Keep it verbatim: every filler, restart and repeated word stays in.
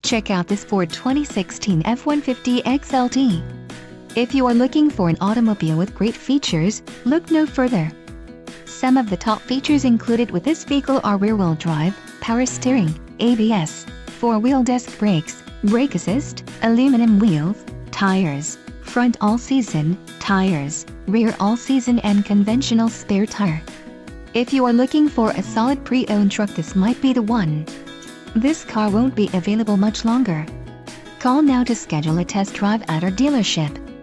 Check out this Ford twenty sixteen F one fifty X L T. If you are looking for an automobile with great features, look no further. Some of the top features included with this vehicle are rear-wheel drive, power steering, A B S, four-wheel disc brakes, brake assist, aluminum wheels, tires, front all-season, tires, rear all-season and conventional spare tire. If you are looking for a solid pre-owned truck, this might be the one. This car won't be available much longer. Call now to schedule a test drive at our dealership.